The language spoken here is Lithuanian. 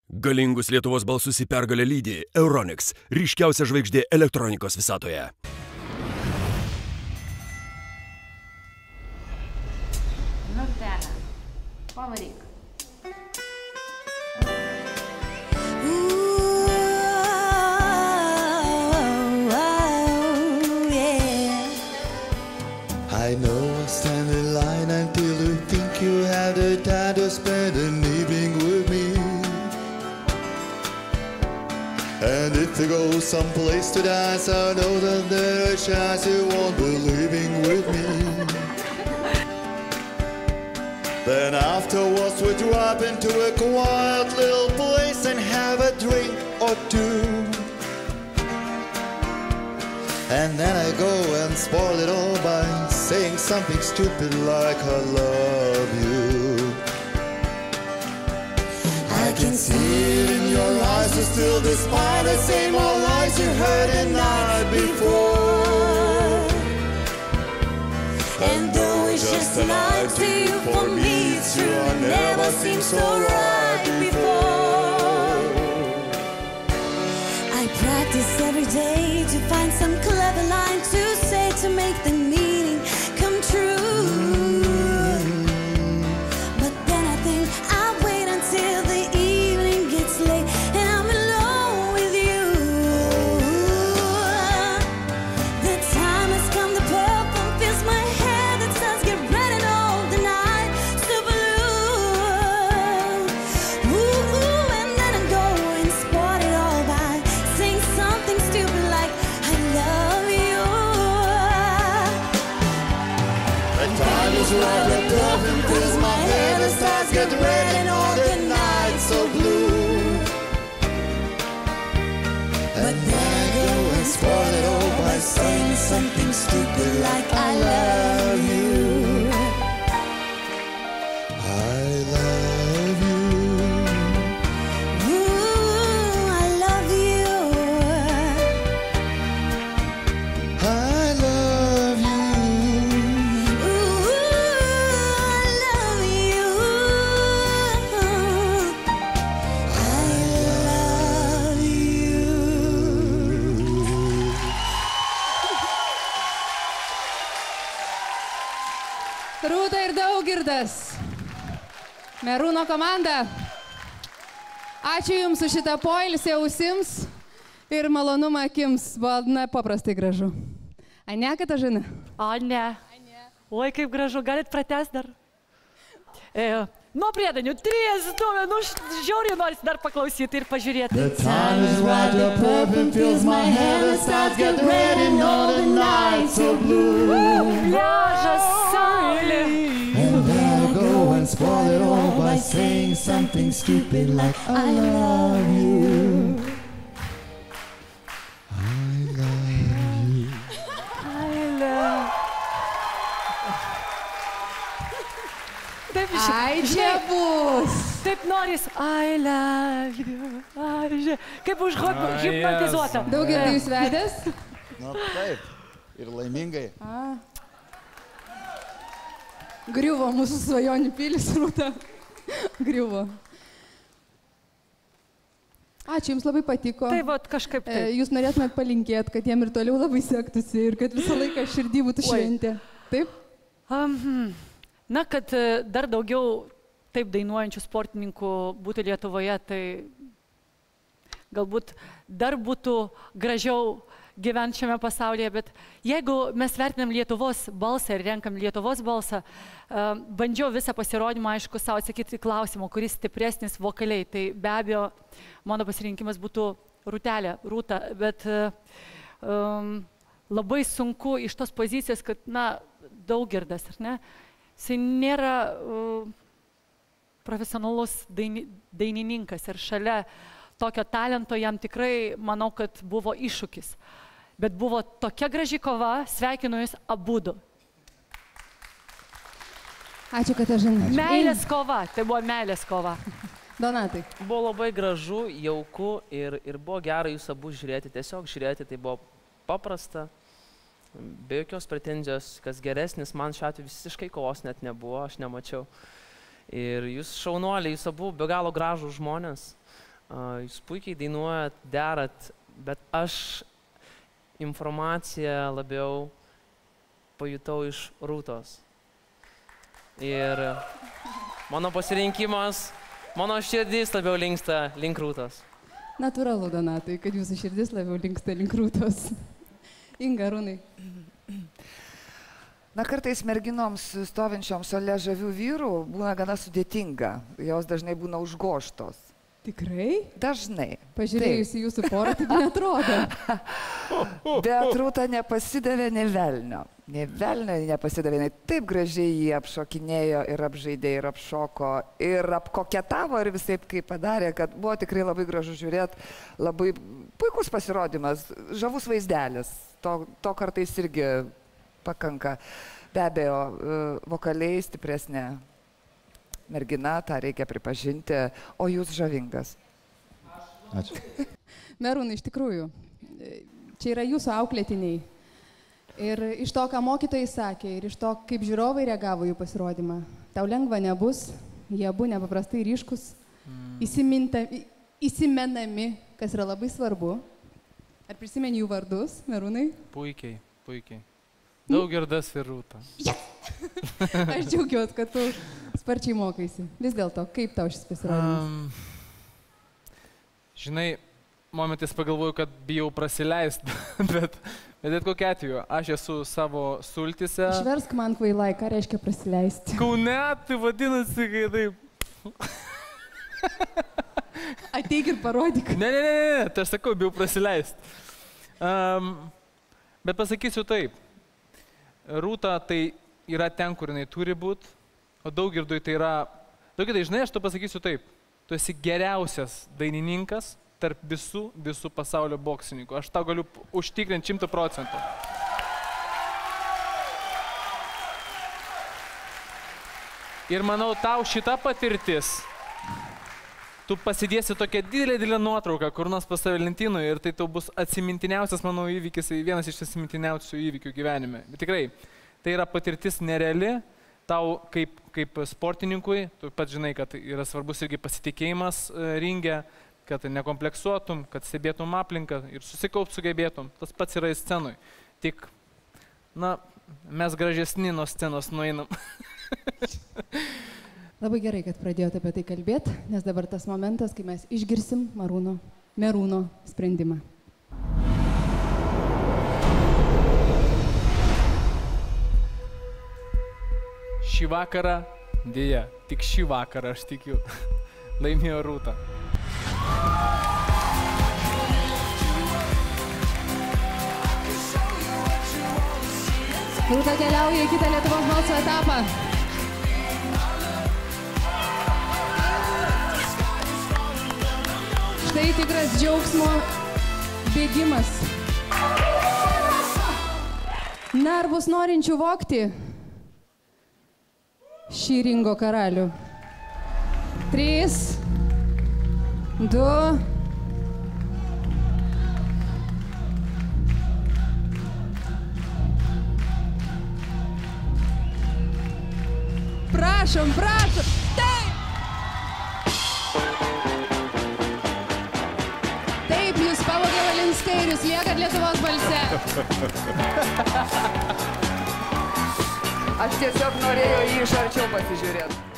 Galingus Lietuvos balsus į pergalę lydi Euronics, ryškiausia žvaigždė elektronikos visatoje. Nurtelė, pavaryk. I know I'll stand in line until you think you have the time to spend an evening with me. And if you go someplace to dance, I know that there's a chance you won't be leaving with me. Then afterwards we drop into a quiet little place and have a drink or two. And then I go and spoil it all by saying something stupid like I love you. I can see it in your eyes, you still despise the same old lies you heard the night before. And though it's just a lie to you, for me it's true, I never seemed so right before. I practice every day to find some clever line to say to make the meaning come true. But then I think I'll wait until the evening gets late and I'm alone with you. The time has come, the purple fills my head, the stars get red and all the night so blue. Ooh, and then I go and spoil it all by saying something stupid like I love you. The time is right, the purple fills my head, the stars get red and all the night so blue. But then I go and spoil it all by saying something stupid like I love you. I love you. Ooh, I love you. I love you. Ooh, I love you. I love you. Rūta ir Daugirdas, Merūno komanda. Ačiū Jums už šitą poilsį ausims ir malonumą akims. Buvo nepaprastai gražu. Ane, Katažina? O ne. Oi, kaip gražu, galit pratęs dar? Nuo Priedainių, 3 duomenų, žiauriai noris dar paklausyti ir pažiūrėti. The time is right, the purple fills my head, the stars get red and all the night so blue. Pliažas, saulė. And then I go and spoil it all by saying something stupid like I love you. I love you. Taip, Ai, čia bus. Taip noris. I love you. Kaip hipnotizuota. Daugirdai, Jūs vedęs? Na taip, ir laimingai. Griuvo mūsų svajonių pilis, Rūta. Griuvo. Ačiū, Jums labai patiko. Tai vat kažkaip taip. Jūs norėtumėt palinkėti, kad jiem ir toliau labai sektųsi ir kad visą laiką širdį būtų šventė. Taip? Na, kad dar daugiau taip dainuojančių sportininkų būtų Lietuvoje, tai galbūt dar būtų gražiau gyventi šiame pasaulyje, bet jeigu mes vertinam Lietuvos balsą ir renkam Lietuvos balsą, bandžiau visą pasirodymą, aišku, savo atsakyti klausimą, kuris stipresnis vokaliai, tai be abejo mano pasirinkimas būtų Rūta, bet labai sunku iš tos pozicijos, kad, na, Daugirdas, ar ne? Jis nėra profesionalus dainininkas ir šalia tokio talento jam tikrai, manau, kad buvo iššūkis. Bet buvo tokia graži kova, sveikinu Jūs abudu. Ačiū, Katažina. Meilės kova, tai buvo meilės kova. Donatai. Buvo labai gražu, jauku ir buvo gera Jūs abu žiūrėti, tiesiog žiūrėti, tai buvo paprasta. Be jokios pretenzijos, kas geresnis, man šiuo atveju visiškai kovos net nebuvo, aš nemačiau. Ir Jūs šaunuoliai, Jūs abu be galo gražų žmonės. Jūs puikiai dainuojat, derat, bet aš informaciją labiau pajutau iš Rūtos. Ir mano pasirinkimas, mano širdis labiau linksta link Rūtos. Natūralu, Donatai, kad jūsų širdis labiau linksta link Rūtos. Inga, Arūnai. Na, kartais merginoms stovinčioms šalia žavių vyrų būna gana sudėtinga. Jos dažnai būna užgoštos. Tikrai? Dažnai. Pažiūrėjus į jūsų porą, taip neatrodo. Bet Rūta nepasidavė nė velnio. Nė velnio nepasidavė. Jinai taip gražiai jį apšokinėjo ir apžaidė ir apšoko ir apkoketavo ir visaip kaip padarė, kad buvo tikrai labai gražu žiūrėti. Labai puikus pasirodymas, žavus vaizdelis. To kartais irgi pakanka. Be abejo, vokaliai stipresnė mergina, tą reikia pripažinti, o jūs žavingas. Ačiū. Merūnai, iš tikrųjų, čia yra jūsų auklėtiniai. Ir iš to, ką mokytojai sakė, ir iš to, kaip žiūrovai reagavo jų pasirodymą, tau lengva nebus, jie abu nepaprastai ryškus, įsimenami, kas yra labai svarbu. Ar prisimeni jų vardus, Merūnai? Puikiai, puikiai. Daugirdas ir Rūta. Aš džiaugiuosi, kad tu sparčiai mokaisi. Vis dėlto, kaip tau šis pasirodymas? Žinai, momentais pagalvoju, kad bijau prasileisti, bet kokiu atveju, aš esu savo sultise. Išversk man kvailai, ką reiškia prasileisti. Kaune, tai vadinasi, kai taip. Ateik ir parodyk. Ne, tai aš sakau, bijau prasileisti. Bet pasakysiu taip. Rūta tai yra ten, kur jinai turi būti, o Daugirdui tai yra... Daugirdai, žinai, aš to pasakysiu taip. Tu esi geriausias dainininkas tarp visų pasaulio boksininkų. Aš tau galiu užtikrinti 100%. Ir manau, tau šita patirtis, tu pasidėsi tokią didelę nuotrauką, kur nors pas save lentynoje ir tai tau bus atsimintiniausias, manau, įvykis, vienas iš atsimintiniausių įvykių gyvenime. Bet tikrai, tai yra patirtis nereali, tau kaip sportininkui, tu pats žinai, kad yra svarbus irgi pasitikėjimas ringe, kad nekompleksuotum, kad stebėtum aplinką ir susikaupt sugebėtum. Tas pats yra į scenui. Tik, na, mes gražesni nuo scenos nueinam. Labai gerai, kad pradėjote apie tai kalbėti, nes dabar tas momentas, kai mes išgirsim Merūno sprendimą. Šį vakarą, dėja, tik šį vakarą, aš tikiu, laimėjo Rūta. Rūta keliauja į kitą Lietuvos balso etapą. Tai tikras džiaugsmo bėgimas. Na, ar bus norinčių vogti šį ringo karalių? 3, 2. Prašom, prašom. Taip, jūs pavogė Valinskai ir jūs liekat Lietuvos balse. Aš tiesiog norėjau jį iš arčiau pasižiūrėti.